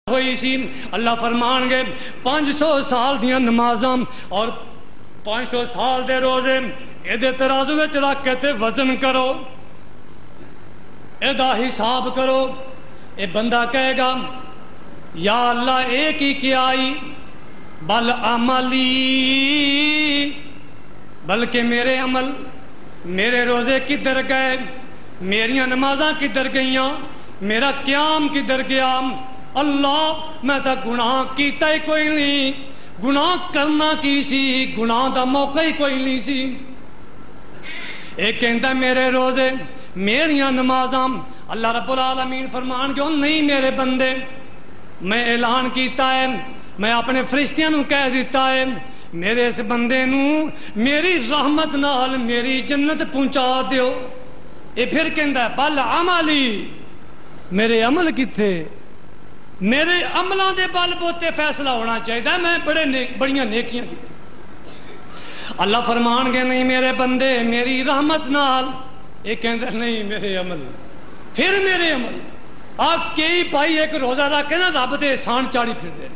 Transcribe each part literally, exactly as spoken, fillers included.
ہوئی سی اللہ فرمان گے پانچ سو سال دیاں نمازاں اور پانچ سو سال دے روزے ایدے ترازو وچ رکھ کے تے وزن کرو، ایدہ حساب کرو۔ اے بندہ کہے گا یا اللہ ایک ہی کیا آئی بل عملی، بلکہ میرے عمل، میرے روزے کدھر گئے، میریاں نمازاں کدھر گئیاں، میرا قیام کدھر گیا؟ اللہ میں تا گناہ کیتا ہی کوئی نہیں، گناہ کرنا کی سی، گناہ دا موقع ہی کوئی نہیں سی۔ ایک کہتا ہے میرے روزے میریاں نمازاں، اللہ رب العالمین فرمان کیوں نہیں میرے بندے، میں اعلان کیتا ہے، میں اپنے فرشتیاں نو کہہ دیتا ہے میرے اس بندے نو میری رحمت نال میری جنت پہنچا دیو۔ یہ پھر کہتا ہے بل عملی، میرے عمل کتھے، میرے عملوں دے بل بوتے فیصلہ ہونا چاہیے، میں بڑے نیک بڑیاں نیکیاں کی تھی۔ اللہ فرمان گے نہیں میرے بندے میری رحمت نال، یہ کہتا نہیں میرے عمل، پھر میرے عمل آگ کئی پائی ایک روزہ رکھ کے نا رب دے احسان چاڑی پھر دے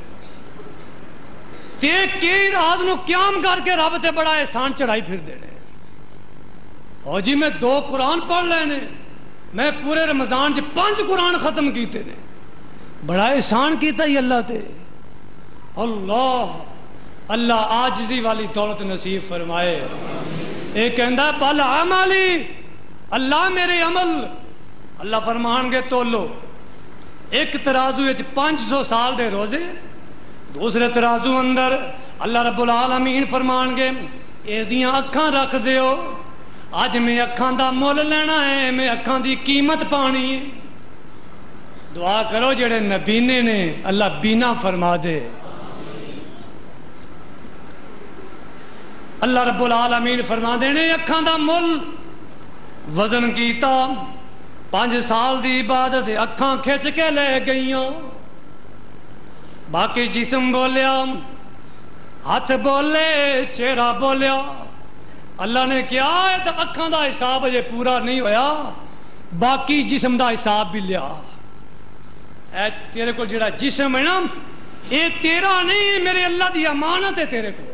تے کئی رات نو قیام کر کے رب تے بڑا احسان چڑھائی پھر دے رہے۔ اور جی میں دو قرآن پڑھ لینے، میں پورے رمضان سے پانچ قرآن ختم کیتے نے، بڑا احسان کیتا ہی اللہ تے۔ اللہ اللہ عاجزی والی دولت نصیب فرمائے۔ ایک کہندا بل عملی، اللہ میرے عمل، اللہ فرمان گے تولو، ایک ترازو وچ پانچ سو سال دے روزے، دوسرے ترازو اندر اللہ رب العالمین فرمان گے اے دیاں اکھاں رکھ دیو، آج میں اکھاں دا مول لینا ہے، میں اکھاں دی قیمت پانی ہے۔ دعا کرو جڑے نبینے نے اللہ بینا فرما دے۔ اللہ رب العالمین فرما دینے اکھاں دا مول وزن کیتا، پانچ سال دی عبادت اکھاں کھچ کے لے گئیاں، باقی جسم بولیا، ہاتھ بولے، چہرہ بولیا، اللہ نے کیا ہے تو اکھاں دا حساب یہ پورا نہیں ہویا، باقی جسم دا حساب بھی لیا۔ اے تیرے کو جڑا جسم ہے نا اے تیرا نہیں، میرے اللہ دی امانت ہے تیرے کو،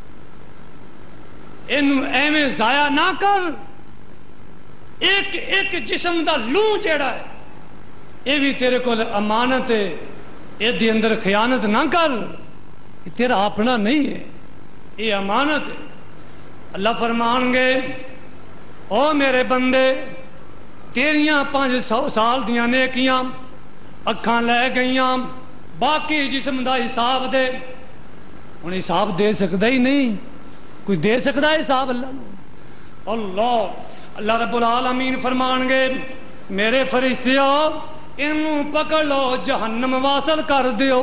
اینو ایویں ضائع نہ کر۔ ایک ایک جسم دا لوں جیڑا ہے اے بھی تیرے کو امانت ہے، اے دی اندر خیانت نہ کر، یہ تیرا اپنا نہیں ہے، یہ امانت ہے۔ اللہ فرمان گے او میرے بندے تیریاں پانچ سو سال دیاں نیکیاں اکھاں لے گئیاں، باقی جسم دا حساب دے۔ ہن حساب دے سکتا ہی نہیں، کوئی دے سکتا ہے حساب اللہ نو؟ اللہ اللہ رب العالمین فرمان گے میرے فرشتیو انہوں پکڑ لو جہنم واصل کر دیو۔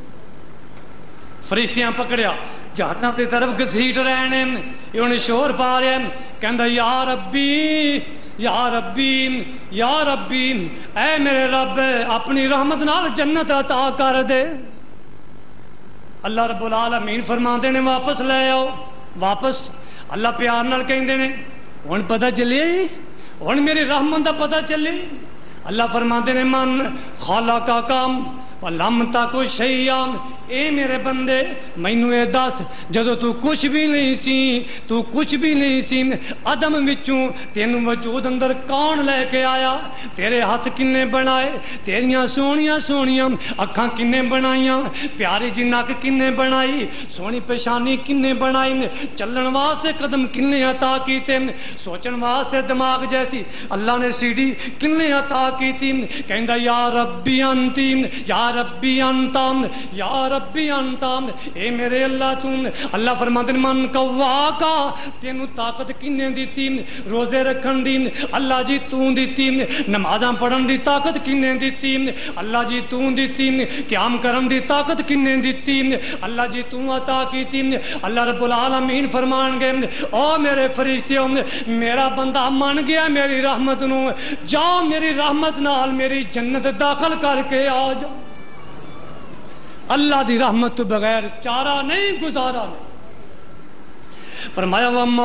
فرشتیاں پکڑیا جہنم دی طرف گھسیٹ رہنے، انہیں شور پا رہے ہیں، کہندہ یا ربی یا ربی یا ربی، اے میرے رب اپنی رحمت نال جنت عطا کر دے۔ اللہ رب العالمین فرماتے نے واپس لے آؤ، واپس اللہ پیار نال کہندے نے ہن پتہ چلے، ہن میری رحمت دا پتہ چلے۔ اللہ فرماتے نے من خالقا کام لم تکو شیئا، اے میرے بندے مینوں اے دس جدو تو کچھ بھی نہیں سی، تو کچھ بھی نہیں سی، عدم وچوں تینوں وجود اندر کون لے کے آیا؟ تیرے ہاتھ کنے بنائے، تیریاں سونیاں سونیاں اکھاں کنے بنائیاں، پیاری جی نک کنے بنائی، سونی پیشانی کنے بنائی، چلن واسطے قدم کنے عطا کیتے، سوچن واسطے دماغ جیسی اللہ نے سیڑھی کنے عطا کیتی۔ کہندا یا ربی انتی یا ربی انتام یا ربی انتام، اے میرے اللہ تم۔ اللہ فرماتے من کواکا، تینوں طاقت کنے دیتی روزے رکھن دی؟ اللہ جی توں دیتی۔ نمازاں پڑھن دی طاقت کنے دیتی؟ اللہ جی توں دیتی۔ قیام کرن دی طاقت کنے دیتی؟ اللہ جی توں عطا کیتی۔ اللہ رب العالمین فرمان گے او میرے فرشتیوں میرا بندہ من گیا میری رحمت نو، جاؤ میری رحمت نال میری جنت داخل کر کے آ جاؤ۔ اللہ دی رحمت تو بغیر چارہ نہیں، گزارا نہیں۔ فرمایا وما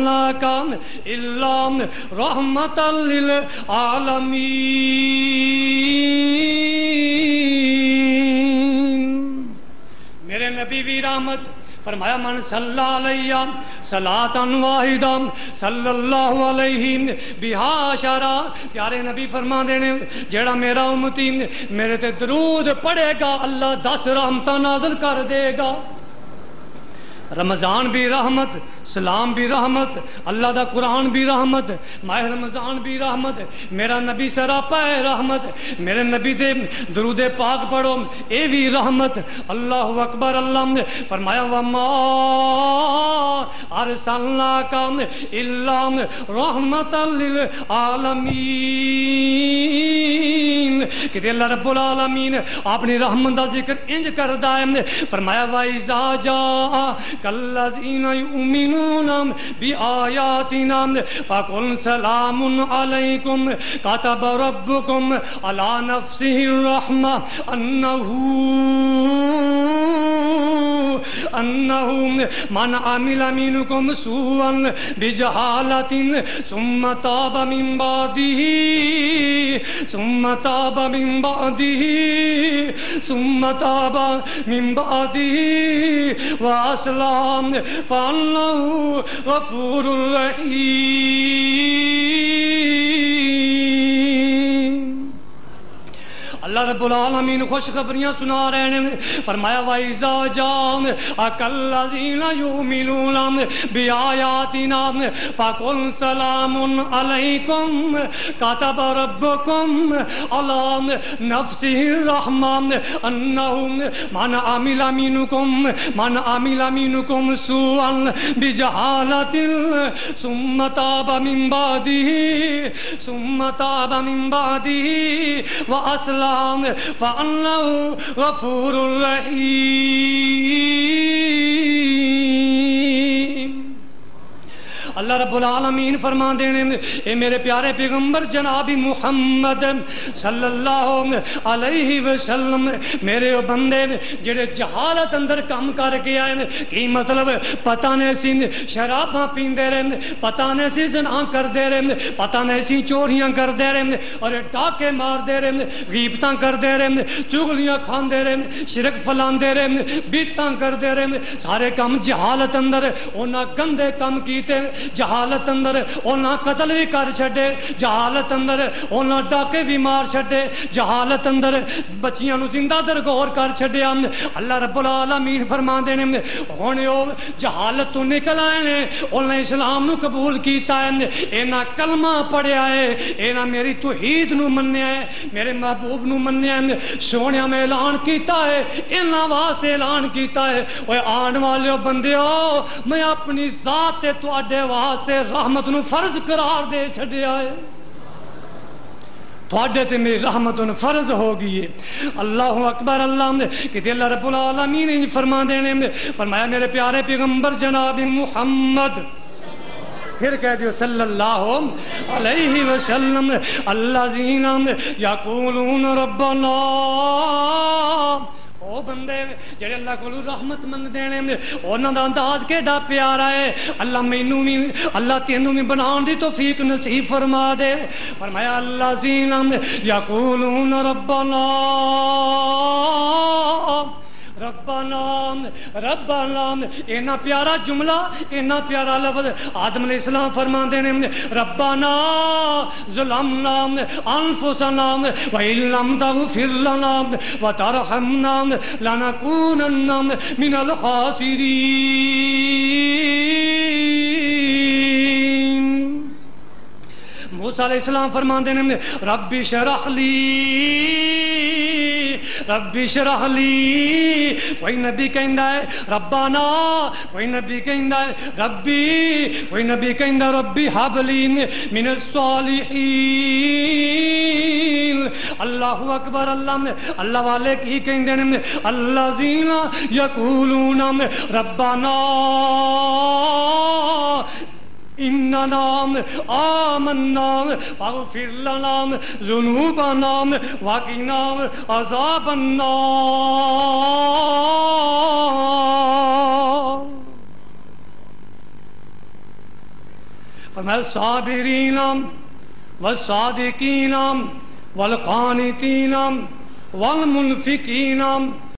ارسلناک الا رحمتا للعالمین، نبی بھی رحمت فرمایا من صلی علیہ صلاۃً واحدہ صلی اللہ علیہ بہا شرع پیارے نبی فرما دینے جیڑا میرا امتی میرے تے درود پڑھے گا اللہ دس رحمتاں نازل کر دے گا رمضان بھی رحمت سلام بھی رحمت اللہ دا قرآن بھی رحمت ماہ رمضان بھی رحمت میرا نبی سراپا ہے رحمت میرے نبی دے درود پاک پڑھو اے بھی رحمت اللہ اکبر اللہ نے فرمایا وما ارسلناک الا رحمت للعالمین کہ اللہ رب العالمین اپنی رحمت دا ذکر انج کردا ہے فرمایا وَإِذَا جَاءَ كَالَّذِينَ يُؤْمِنُونَ بِآيَاتِنَا فَقُلْ سَلَامٌ عَلَيْكُمْ كَتَبَ رَبُّكُمْ عَلَى نَفْسِهِ الرَّحْمَةَ أَنَّهُ أنه من عمل منكم سوءا بجهالة ثم تاب من بعده ثم تاب من بعده ثم تاب من بعده وأصلح فإنه غفور رحيم اللہ رب العالمین خوش خبریاں سنا رہے ہیں فرمایا وَإِذَا جَاءَ كَالَّذِينَ يُؤْمِنُونَ بِآيَاتِنَا فَقُلْ سَلَامٌ عَلَيْكُمْ كَتَبَ رَبُّكُمْ عَلَى نَفْسِهِ الرَّحْمَةَ أَنَّهُ مَنْ عَمِلَ مِنكُمْ مَنْ عَمِلَ مِنكُمْ سُوءًا بِجَهَالَةٍ ثُمَّ تَابَ مِنْ بَعْدِهِ ثُمَّ تَابَ مِنْ بَعْدِهِ وَأَصْلَحَ فَأَنَّهُ غَفُورٌ رَحِيمٌ اللہ رب العالمین فرما دینے اے میرے پیارے پیغمبر جناب محمد صلی اللہ علیہ وسلم میرے بندے جڑے جہالت اندر کام کر کے آئے کی مطلب پتہ نہیں سی شراباں پیندے رہے پتہ نہیں سی زنا کر دے رہے پتہ نہیں سی چوریاں کر دے رہے اور ڈاکے مار دے رہے غیبتاں کر دے رہے چغلیاں کھان دے رہے شرک پھلان دے رہے بیتاں کر دے رہے سارے کام جہالت اندر انہاں گندے کام کیتے جہالت اندر اونا قتل بھی کر چھڑے جہالت اندر اونا ڈاکے بھی مار چھڑے جہالت اندر بچیاں نو زندہ درگور کر چھڑے اللہ رب العالمین فرما دینے ہونے ہو جہالت تو نکل آئے اونا اسلام نو قبول کیتا ہے اینا کلمہ پڑھے آئے اینا میری توحید نو مننے آئے میرے محبوب نو مننے آئے سونیا میں اعلان کیتا ہے اینا واسطے اعلان کیتا ہے اوہ آن والے بندے ہو میں اپنی ذات تو اڈے واسطے رحمت نو فرض قرار دے چھڑے آئے تھوڑے تے میری رحمت نو فرض ہوگی ہے اللہ اکبر اللہ کہ اللہ رب العالمین نے فرما دینے فرمایا میرے پیارے پیغمبر جناب محمد پھر کہہ دیو صلی اللہ علیہ وسلم الذین یقولون ربنا او بندے جڑے اللہ کو رحمت منگ دینے انہاں دا انداز کیڑا پیارا ہے اللہ مینوں بھی اللہ تینوں بھی بنان دی توفیق نصیب فرما دے فرمایا الذین یقولون ربنا ربنا ربنا اینا پیارا جملہ اینا پیارا لفظ آدم علیہ السلام فرما دینے ربنا ظلمنا انفسنا وَإِن لَمْ تَغْفِرْ لَنَا وَتَرْحَمْنَا لَنَكُونَنَّ مِنَ الْخَاسِرِينَ موسیٰ علیہ السلام فرما دینے رب اشرح لی رب اشرح لی کوئی نبی کہندا ہے ربنا کوئی نبی کہندا ہے ربی کوئی نبی کہندا ربی حب لی من الصالحین اللہ اکبر اللہ اللہ والے کی کہندے ہیں الذین یقولون ربنا اننا آمنا فاغفر لنا ذنوبنا وقنا عذاب النار فرمایا الصابرین والصادقین والقانتین والمنفقین